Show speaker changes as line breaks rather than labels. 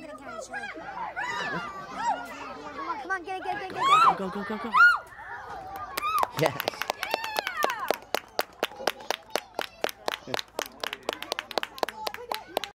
gonna catch her. Come on, get it.
Go. Yes.